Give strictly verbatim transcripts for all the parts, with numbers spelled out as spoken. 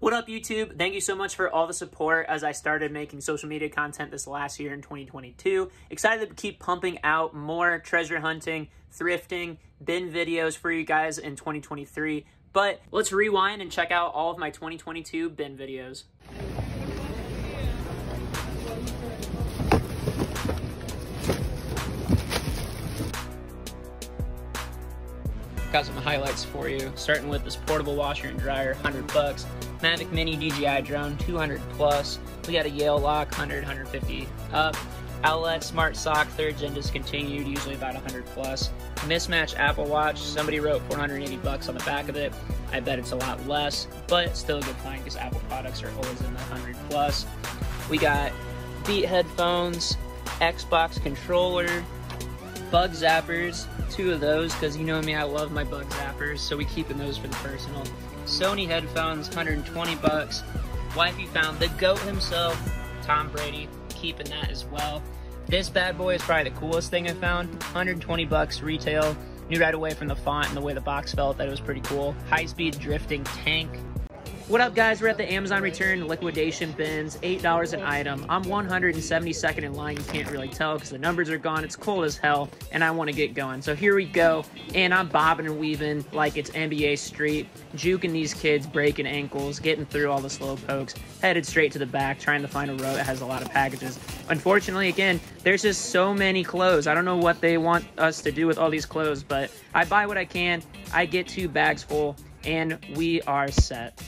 What up, YouTube? Thank you so much for all the support as I started making social media content this last year in twenty twenty-two. Excited to keep pumping out more treasure hunting, thrifting, bin videos for you guys in twenty twenty-three. But let's rewind and check out all of my twenty twenty-two bin videos. Got some highlights for you, starting with this portable washer and dryer, one hundred bucks. Mavic Mini D J I drone, two hundred plus. We got a Yale lock, one hundred, one fifty up. Outlet Smart Sock, third gen discontinued, usually about one hundred plus. Mismatch Apple Watch, somebody wrote four hundred eighty bucks on the back of it. I bet it's a lot less, but still a good find because Apple products are always in the one hundred plus. We got Beat headphones, Xbox controller, bug zappers, two of those because you know me, I love my bug zappers, so we keeping those for the personal. Sony headphones, one hundred twenty bucks. Wifey found the GOAT himself, Tom Brady, keeping that as well. This bad boy is probably the coolest thing I found, one hundred twenty bucks retail. Knew right away from the font and the way the box felt that it was pretty cool. High-speed drifting tank. What up, guys? We're at the Amazon return liquidation bins, eight dollars an item. I'm one hundred seventy-second in line. You can't really tell because the numbers are gone. It's cold as hell, and I want to get going. So here we go, and I'm bobbing and weaving like it's N B A Street, juking these kids, breaking ankles, getting through all the slow pokes, headed straight to the back, trying to find a row that has a lot of packages. Unfortunately, again, there's just so many clothes. I don't know what they want us to do with all these clothes, but I buy what I can. I get two bags full, and we are set.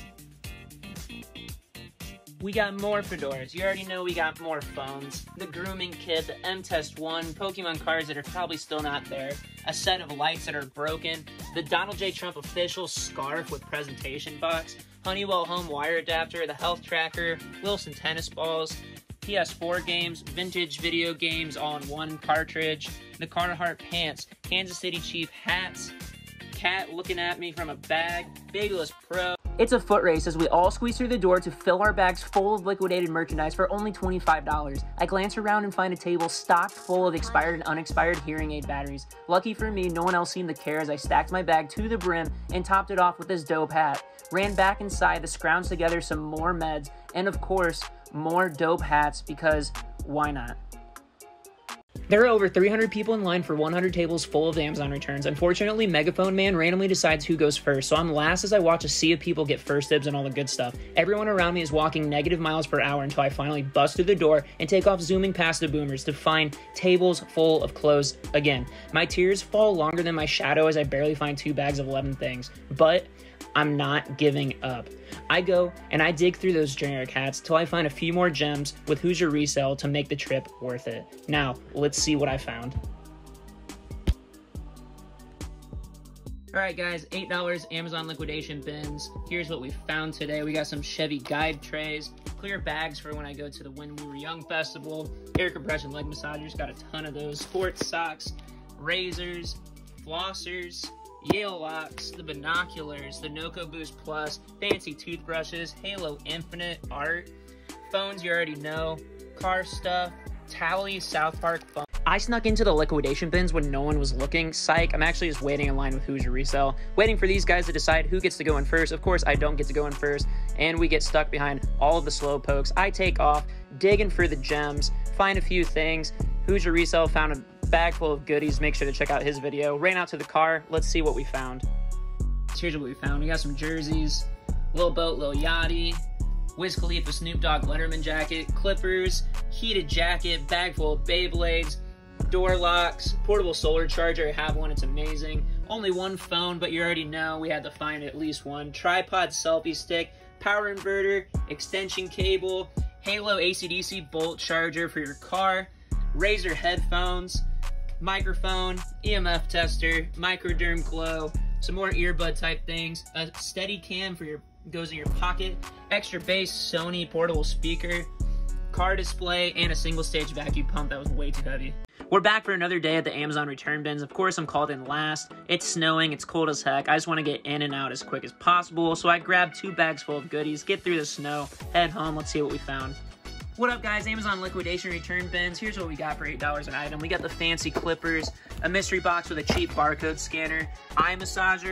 We got more fedoras. You already know we got more phones. The grooming kit, the M-Test one, Pokemon cards that are probably still not there, a set of lights that are broken, the Donald J. Trump official scarf with presentation box, Honeywell home wire adapter, the health tracker, Wilson tennis balls, P S four games, vintage video games all in one cartridge, the Carhartt pants, Kansas City Chief hats, cat looking at me from a bag, Babyless Pro. It's a foot race as we all squeeze through the door to fill our bags full of liquidated merchandise for only twenty-five dollars. I glance around and find a table stocked full of expired and unexpired hearing aid batteries. Lucky for me, no one else seemed to care as I stacked my bag to the brim and topped it off with this dope hat. Ran back inside to scrounge together some more meds and, of course, more dope hats because why not? There are over three hundred people in line for one hundred tables full of Amazon returns. Unfortunately, Megaphone Man randomly decides who goes first, so I'm last as I watch a sea of people get first dibs and all the good stuff. Everyone around me is walking negative miles per hour until I finally bust through the door and take off zooming past the boomers to find tables full of clothes again. My tears fall longer than my shadow as I barely find two bags of eleven things, but I'm not giving up. I go and I dig through those generic hats till I find a few more gems with Hoosier Resell to make the trip worth it. Now, let's see what I found. Alright guys, eight dollars Amazon liquidation bins. Here's what we found today. We got some Chevy guide trays, clear bags for when I go to the When We Were Young festival, air compression leg massagers, got a ton of those, sports socks, razors, flossers, Yale locks, the binoculars, the Noco Boost Plus, fancy toothbrushes, Halo Infinite art, phones you already know, car stuff, Tally South Park phone. I snuck into the liquidation bins when no one was looking. Psych, I'm actually just waiting in line with Hoosier Resell, waiting for these guys to decide who gets to go in first. Of course, I don't get to go in first, and we get stuck behind all of the slow pokes. I take off, digging for the gems, find a few things. Hoosier Resell found a bag full of goodies. Make sure to check out his video. Ran out to the car. Let's see what we found. Here's what we found. We got some jerseys, Lil Boat, Lil Yachty, Wiz Khalifa Snoop Dogg Letterman jacket, clippers, heated jacket, bag full of Beyblades, door locks, portable solar charger. I have one. It's amazing. Only one phone, but you already know we had to find at least one. Tripod selfie stick, power inverter, extension cable, Halo A C D C bolt charger for your car, Razer headphones, microphone, E M F tester, microderm glow, some more earbud type things, a steady cam for your goes in your pocket, extra bass Sony portable speaker, car display, and a single stage vacuum pump that was way too heavy. We're back for another day at the Amazon return bins. Of course, I'm called in last. It's snowing, it's cold as heck. I just want to get in and out as quick as possible, so I grabbed two bags full of goodies, get through the snow, head home. Let's see what we found. What up, guys? Amazon liquidation return bins. Here's what we got for eight dollars an item. We got the fancy clippers, a mystery box with a cheap barcode scanner, eye massager,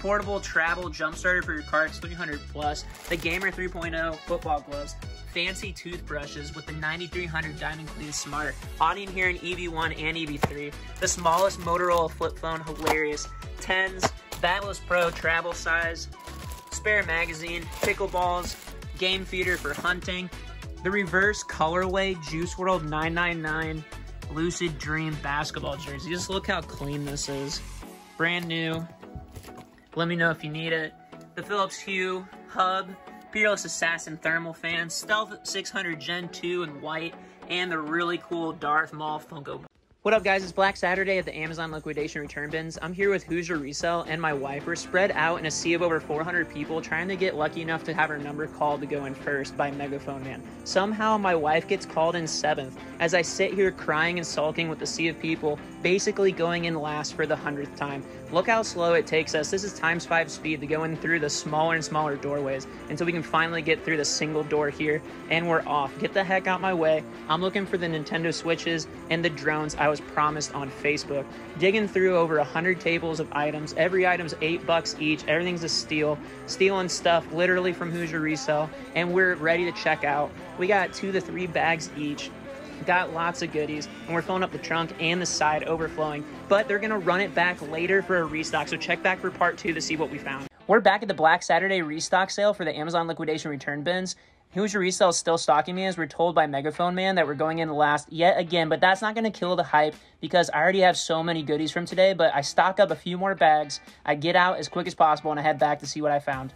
portable travel jump starter for your carts, three hundred plus. The Gamer three point oh football gloves. Fancy toothbrushes with the ninety-three hundred Diamond Clean Smart. Audion here in E V one and E V three. The smallest Motorola flip phone, hilarious. tens, Batless Pro travel size. Spare magazine, pickleballs, game feeder for hunting. The reverse colorway Juice World nine ninety-nine Lucid Dream basketball jersey. Just look how clean this is. Brand new. Let me know if you need it. The Philips Hue hub. Peerless Assassin thermal fan, Stealth six hundred Gen two in white, and the really cool Darth Maul Funko. What up, guys? It's Black Saturday at the Amazon Liquidation Return Bins. I'm here with Who's Your Resell and my wife. We're spread out in a sea of over four hundred people trying to get lucky enough to have our number called to go in first by Megaphone Man. Somehow my wife gets called in seventh as I sit here crying and sulking with the sea of people, basically going in last for the hundredth time. Look how slow it takes us. This is times five speed to go in through the smaller and smaller doorways until we can finally get through the single door here, and we're off. Get the heck out my way. I'm looking for the Nintendo Switches and the drones I was promised on Facebook. Digging through over one hundred tables of items. Every item's eight bucks each. Everything's a steal. Stealing stuff literally from Who's Your Resell, and we're ready to check out. We got two to three bags each. Got lots of goodies, and we're filling up the trunk and the side overflowing, but they're gonna run it back later for a restock, so check back for part two to see what we found. We're back at the Black Saturday restock sale for the Amazon Liquidation Return Bins. Who's Your Resell is still stocking me, as we're told by Megaphone Man that we're going in last yet again, but that's not going to kill the hype because I already have so many goodies from today, but I stock up a few more bags, I get out as quick as possible, and I head back to see what I found.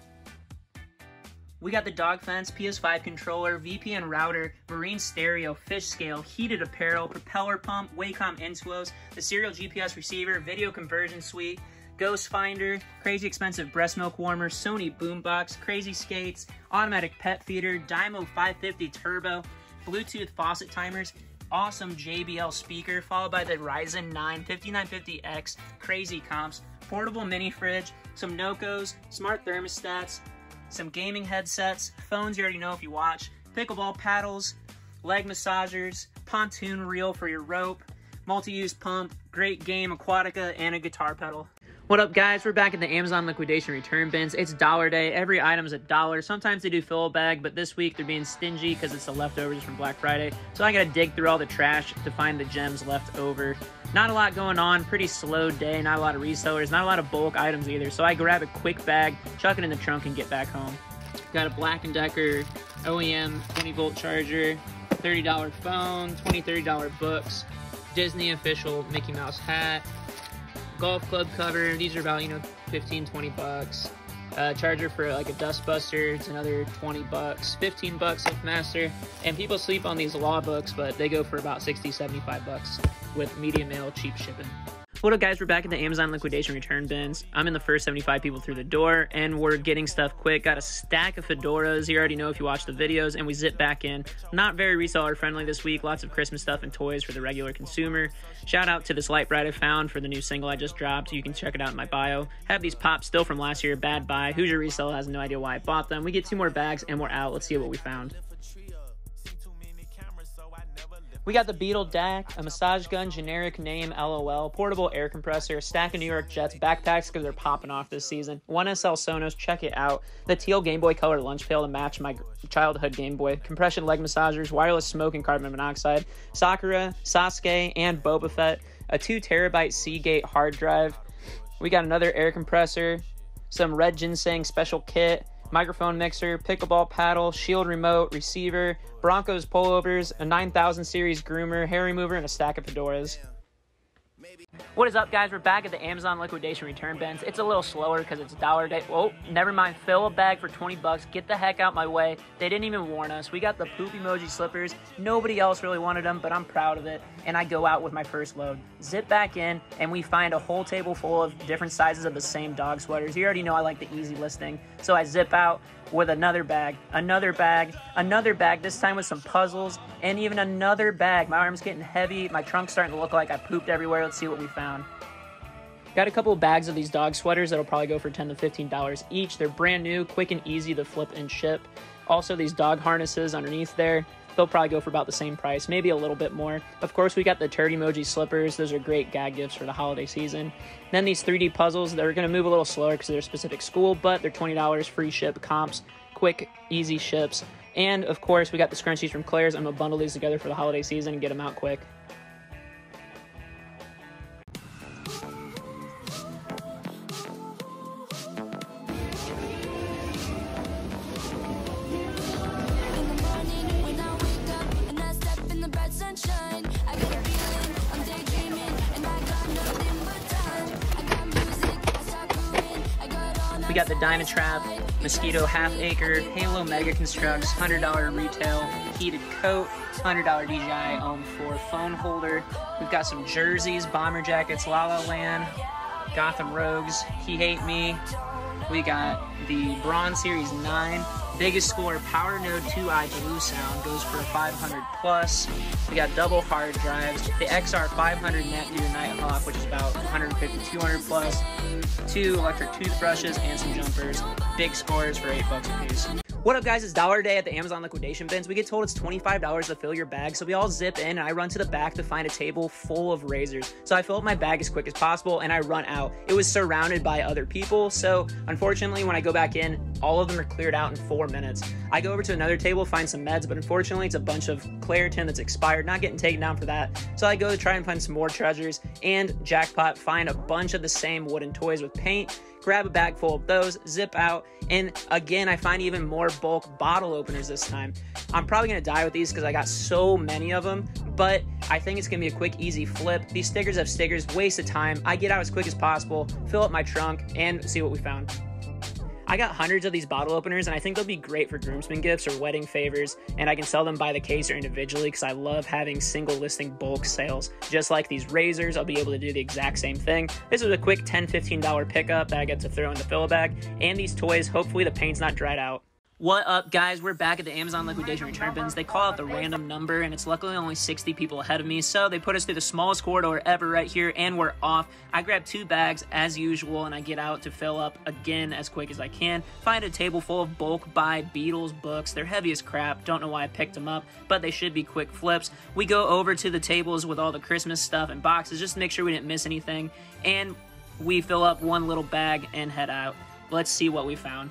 We got the dog fence, P S five controller, V P N router, marine stereo, fish scale, heated apparel, propeller pump, Wacom Intuos, the serial G P S receiver, video conversion suite, Ghost Finder, crazy expensive breast milk warmer, Sony boombox, crazy skates, automatic pet feeder, Dymo five fifty turbo, Bluetooth faucet timers, awesome J B L speaker, followed by the Ryzen nine fifty-nine fifty X, crazy comps, portable mini fridge, some Nocos, smart thermostats, some gaming headsets, phones you already know if you watch, pickleball paddles, leg massagers, pontoon reel for your rope, multi-use pump, great game Aquatica, and a guitar pedal. What up, guys? We're back at the Amazon Liquidation Return Bins. It's dollar day. Every item's a dollar. Sometimes they do fill a bag, but this week they're being stingy because it's the leftovers from Black Friday. So I gotta dig through all the trash to find the gems left over. Not a lot going on. Pretty slow day. Not a lot of resellers. Not a lot of bulk items either. So I grab a quick bag, chuck it in the trunk, and get back home. Got a Black and Decker O E M twenty volt charger, thirty dollar phone, twenty, thirty dollar books, Disney official Mickey Mouse hat, golf club cover. These are about, you know, fifteen, twenty bucks. Uh, charger for like a dust buster, it's another twenty bucks. fifteen bucks with master. And people sleep on these law books, but they go for about sixty, seventy-five bucks with media mail, cheap shipping. What up, guys? We're back at the Amazon Liquidation Return Bins. I'm in the first seventy-five people through the door, and we're getting stuff quick. Got a stack of fedoras. You already know if you watch the videos, and we zip back in. Not very reseller friendly this week. Lots of Christmas stuff and toys for the regular consumer. Shout out to this light bright I found for the new single I just dropped. You can check it out in my bio. Have these pops still from last year. Bad buy. Who's Your Resell has no idea why I bought them. We get two more bags, and we're out. Let's see what we found. We got the Beetle D A C, a massage gun, generic name, LOL, portable air compressor, a stack of New York Jets backpacks because they're popping off this season, one S L Sonos, check it out, the teal Game Boy Color lunch pail to match my childhood Game Boy, compression leg massagers, wireless smoke and carbon monoxide, Sakura, Sasuke, and Boba Fett, a two terabyte Seagate hard drive. We got another air compressor, some red ginseng special kit, microphone mixer, pickleball paddle, Shield remote, receiver, Broncos pullovers, a nine thousand series groomer, hair remover, and a stack of fedoras. What is up, guys? We're back at the Amazon Liquidation Return Bins. It's a little slower because it's dollar day. Oh, never mind. Fill a bag for twenty bucks. Get the heck out my way. They didn't even warn us. We got the poop emoji slippers. Nobody else really wanted them, but I'm proud of it. And I go out with my first load. Zip back in, and we find a whole table full of different sizes of the same dog sweaters. You already know I like the easy listing. So I zip out with another bag, another bag, another bag, this time with some puzzles, and even another bag. My arm's getting heavy. My trunk's starting to look like I pooped everywhere. Let's see what we found. Got a couple of bags of these dog sweaters that'll probably go for ten to fifteen dollars each. They're brand new, quick and easy to flip and ship. Also, these dog harnesses underneath there. they'll probably go for about the same price, maybe a little bit more. Of course, we got the turd emoji slippers. Those are great gag gifts for the holiday season. Then these three D puzzles, they're going to move a little slower because they're a specific school, but they're twenty dollars, free ship, comps, quick, easy ships. And of course, we got the scrunchies from Claire's. I'm going to bundle these together for the holiday season and get them out quick. We got the Diamond Trap, Mosquito Half Acre, Halo Mega Constructs, one hundred dollar retail, heated coat, one hundred dollar D J I Ohm four phone holder. We've got some jerseys, bomber jackets, La La Land, Gotham Rogues, He Hate Me. We got the Bronze Series nine, biggest score, Power Node two i Blue Sound, goes for five hundred plus. We got double hard drives, the X R five hundred Netgear Nighthawk, which is about one fifty, two hundred plus, two electric toothbrushes, and some jumpers. Big scores for eight bucks a piece. What up, guys? It's Dollar Day at the Amazon liquidation bins. We get told it's twenty-five dollars to fill your bag, so we all zip in, and I run to the back to find a table full of razors. So I fill up my bag as quick as possible, and I run out. It was surrounded by other people, so unfortunately, when I go back in, all of them are cleared out in four minutes. I go over to another table, find some meds, but unfortunately, it's a bunch of Claritin that's expired, not getting taken down for that. So I go to try and find some more treasures, and jackpot, find a bunch of the same wooden toys with paint, grab a bag full of those, zip out, and again, I find even more bulk bottle openers this time. I'm probably gonna die with these because I got so many of them, but I think it's gonna be a quick, easy flip. These stickers have stickers, waste of time. I get out as quick as possible, fill up my trunk, and see what we found. I got hundreds of these bottle openers, and I think they'll be great for groomsmen gifts or wedding favors, and I can sell them by the case or individually because I love having single listing bulk sales. Just like these razors, I'll be able to do the exact same thing. This is a quick ten, fifteen dollar pickup that I get to throw in the fill bag, and these toys, hopefully the paint's not dried out. What up, guys? We're back at the Amazon liquidation return bins. They call out the random number, and it's luckily only sixty people ahead of me, so they put us through the smallest corridor ever right here, and we're off. I grab two bags as usual, and I get out to fill up again as quick as I can. Find a table full of bulk buy Beatles books. They're heavy as crap. Don't know why I picked them up, but they should be quick flips. We go over to the tables with all the Christmas stuff and boxes just to make sure we didn't miss anything, and we fill up one little bag and head out. Let's see what we found.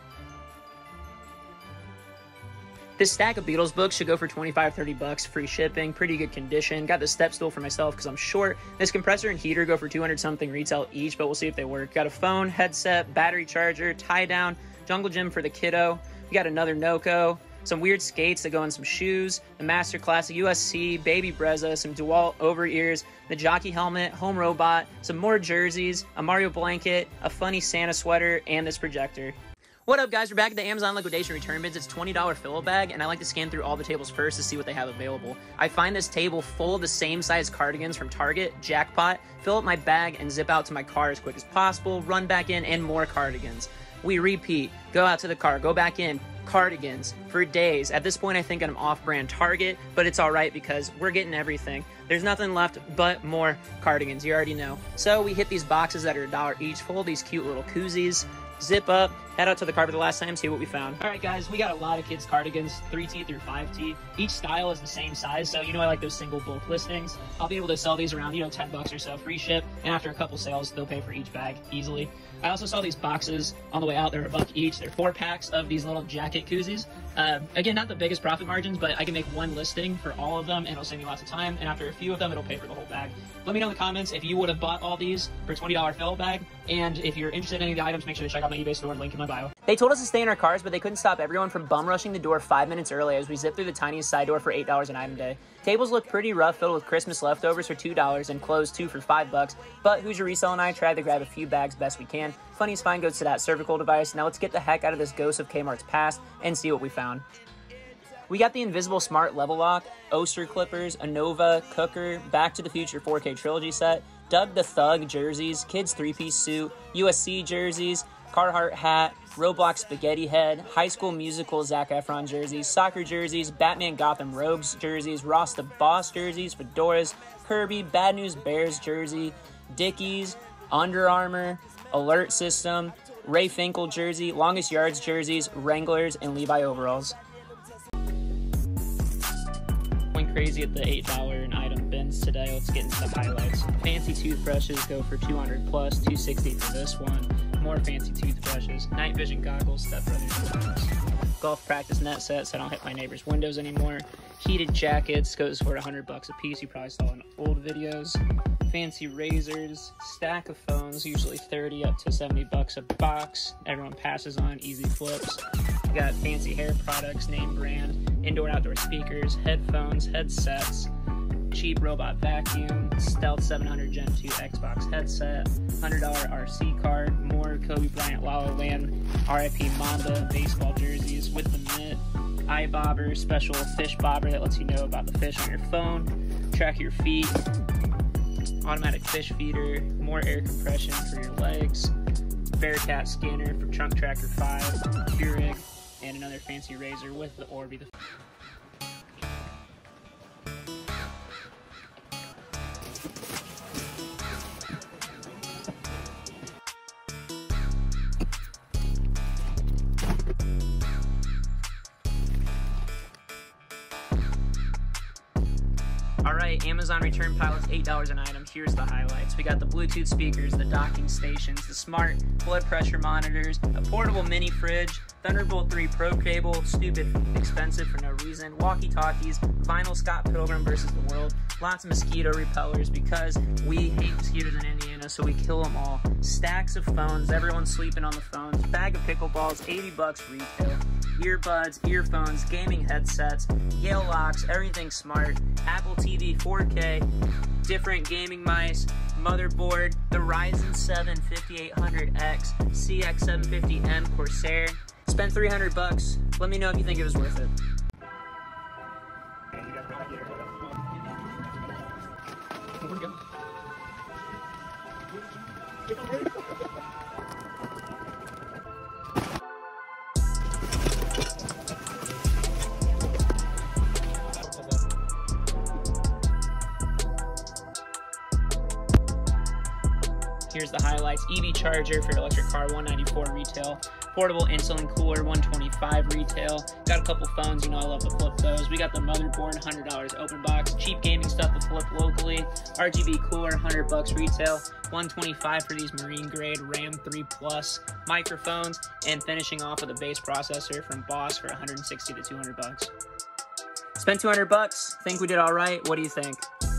This stack of Beatles books should go for twenty-five, thirty bucks, free shipping, pretty good condition. Got the step stool for myself because I'm short. This compressor and heater go for two hundred something retail each, but we'll see if they work. Got a phone, headset, battery charger, tie down, jungle gym for the kiddo. We got another Noco, some weird skates that go on some shoes, the Master Classic U S C, Baby Brezza, some DeWalt over ears, the jockey helmet, home robot, some more jerseys, a Mario blanket, a funny Santa sweater, and this projector. What up, guys? We're back at the Amazon liquidation return bins. It's twenty dollar fill bag, and I like to scan through all the tables first to see what they have available. I find this table full of the same size cardigans from Target, jackpot, fill up my bag, and zip out to my car as quick as possible, run back in, and more cardigans. We repeat, go out to the car, go back in, cardigans for days. At this point, I think I'm off-brand Target, but it's all right because we're getting everything. There's nothing left but more cardigans, you already know. So we hit these boxes that are a dollar each, full of these cute little koozies, zip up, head out to the car for the last time, see what we found. All right, guys, we got a lot of kids' cardigans, three T through five T. Each style is the same size, so you know I like those single bulk listings. I'll be able to sell these around, you know, ten bucks or so, free ship, and after a couple sales, they'll pay for each bag easily. I also saw these boxes on the way out. They're a buck each. They're four packs of these little jacket koozies. Uh, again, not the biggest profit margins, but I can make one listing for all of them, and it'll save me lots of time, and after a few of them, it'll pay for the whole bag. Let me know in the comments if you would have bought all these for twenty dollar fill bag, and if you're interested in any of the items, make sure to check out my eBay store, link in my bio. They told us to stay in our cars, but they couldn't stop everyone from bum rushing the door five minutes early as we zipped through the tiniest side door for eight dollars an item day. Tables look pretty rough, filled with Christmas leftovers for two dollars and clothes two for five bucks, but Who's Your Resell and I tried to grab a few bags best we can. Funniest find goes to that cervical device. Now let's get the heck out of this ghost of Kmart's past and see what we found. We got the Invisible Smart Level Lock, Oster Clippers, a Nova, Cooker, Back to the Future four K Trilogy set, Doug the Thug jerseys, Kids three-piece suit, U S C jerseys, Carhartt hat, Roblox Spaghetti Head, High School Musical Zac Efron jerseys, soccer jerseys, Batman Gotham Rogues jerseys, Ross the Boss jerseys, fedoras, Kirby, Bad News Bears jersey, Dickies, Under Armour, Alert System, Ray Finkel jersey, Longest Yards jerseys, Wranglers, and Levi overalls. crazy at the eight dollar an item bins today. Let's get into the highlights. Fancy toothbrushes go for two hundred plus, two sixty for this one. More fancy toothbrushes. Night vision goggles, Step Brothers. Golf practice net set so I don't hit my neighbor's windows anymore. Heated jackets goes for a hundred bucks a piece. You probably saw in old videos. Fancy razors, stack of phones, usually thirty up to seventy bucks a box. Everyone passes on, easy flips. We got fancy hair products, name brand, indoor outdoor speakers, headphones, headsets, cheap robot vacuum, Stealth seven hundred Gen two Xbox headset, one hundred dollar R C card, more Kobe Bryant La La Land, R I P Mamba baseball jerseys with the mitt, eye bobber, special fish bobber that lets you know about the fish on your phone, track your feet, automatic fish feeder, more air compression for your legs, Bearcat scanner for Trunk Tracker five, Keurig, and another fancy razor with the Orbi. The Alright, Amazon return pilots, eight dollars an item. Here's the highlights. We got the Bluetooth speakers, the docking stations, the smart blood pressure monitors, a portable mini fridge, Thunderbolt three Pro cable, stupid expensive for no reason, walkie-talkies, vinyl Scott Pilgrim versus the World, lots of mosquito repellers because we hate mosquitoes in Indiana, so we kill them all. Stacks of phones, everyone's sleeping on the phones, bag of pickleballs, eighty bucks retail. Earbuds, earphones, gaming headsets, Yale locks, everything smart, Apple T V four K, different gaming mice, motherboard, the Ryzen seven fifty-eight hundred X, C X seven fifty M Corsair. Spent three hundred bucks. Let me know if you think it was worth it. Here we go. Here's the highlights. E V charger for your electric car, one ninety-four retail. Portable insulin cooler, one twenty-five retail. Got a couple phones, you know I love to flip those. We got the motherboard, one hundred dollars open box. Cheap gaming stuff to flip locally. R G B cooler, one hundred bucks retail. one twenty-five for these marine grade RAM three plus microphones. And finishing off with a bass processor from Boss for one sixty to two hundred bucks. Spent two hundred bucks. Think we did all right. What do you think?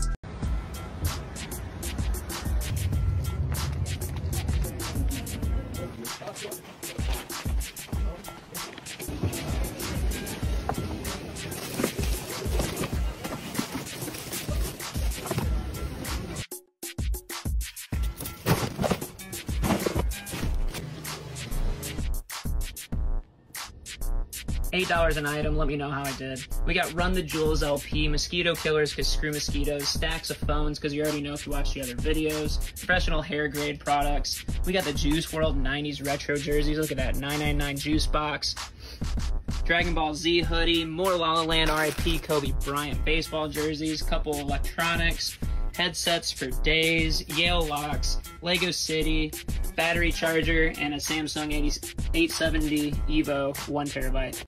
eight dollars an item, let me know how I did. We got Run the Jewels L P, mosquito killers because screw mosquitoes, stacks of phones because you already know if you watch the other videos, professional hair grade products. We got the Juice world nineties retro jerseys, look at that, nine ninety-nine juice box. Dragon Ball Z hoodie, more La La Land R I P Kobe Bryant baseball jerseys, couple electronics, headsets for days, Yale locks, Lego City, battery charger, and a Samsung eight seventy Evo one terabyte.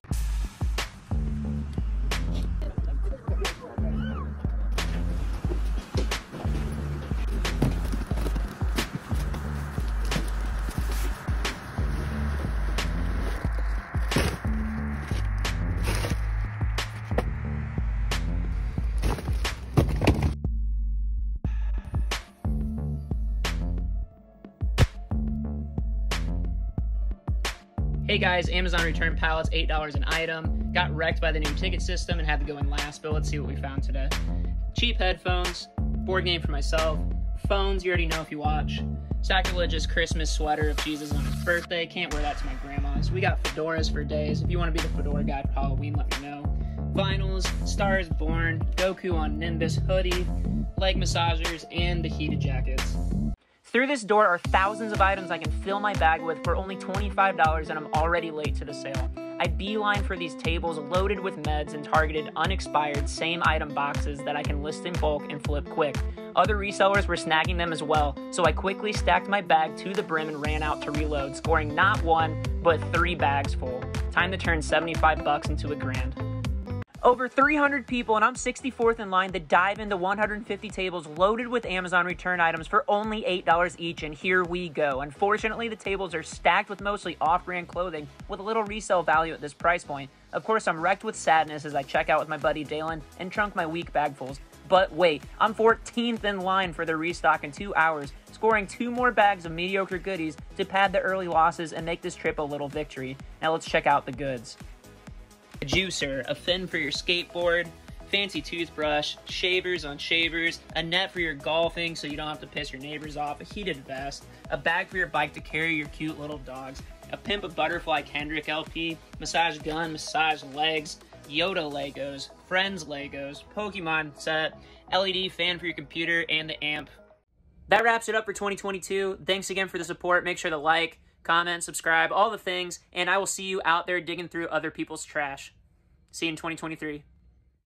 Hey guys, Amazon return pallets, eight dollars an item. Got wrecked by the new ticket system and had to go in last, but let's see what we found today. Cheap headphones, board game for myself, phones, you already know if you watch. Sacrilegious Christmas sweater of Jesus on his birthday, can't wear that to my grandma's. We got fedoras for days. If you want to be the fedora guy for Halloween, let me know. Vinyls, Stars Born, Goku on Nimbus hoodie, leg massagers, and the heated jackets. Through this door are thousands of items I can fill my bag with for only twenty-five dollars, and I'm already late to the sale. I beeline for these tables loaded with meds and targeted unexpired same item boxes that I can list in bulk and flip quick. Other resellers were snagging them as well, so I quickly stacked my bag to the brim and ran out to reload, scoring not one, but three bags full. Time to turn seventy-five bucks into a grand. Over three hundred people, and I'm sixty-fourth in line to dive into one hundred fifty tables loaded with Amazon return items for only eight dollars each, and here we go. Unfortunately, the tables are stacked with mostly off-brand clothing with a little resale value at this price point. Of course, I'm wrecked with sadness as I check out with my buddy Dalen and trunk my weak bagfuls. But wait, I'm fourteenth in line for the restock in two hours, scoring two more bags of mediocre goodies to pad the early losses and make this trip a little victory. Now let's check out the goods. A juicer, a fin for your skateboard, fancy toothbrush, shavers on shavers, a net for your golfing so you don't have to piss your neighbors off, a heated vest, a bag for your bike to carry your cute little dogs, a Pimp a Butterfly Kendrick L P, massage gun, massage legs, Yoda Legos, Friends Legos, Pokemon set, L E D fan for your computer, and the amp. That wraps it up for twenty twenty-two. Thanks again for the support. Make sure to like, comment, subscribe, all the things, and I will see you out there digging through other people's trash. See you in twenty twenty-three.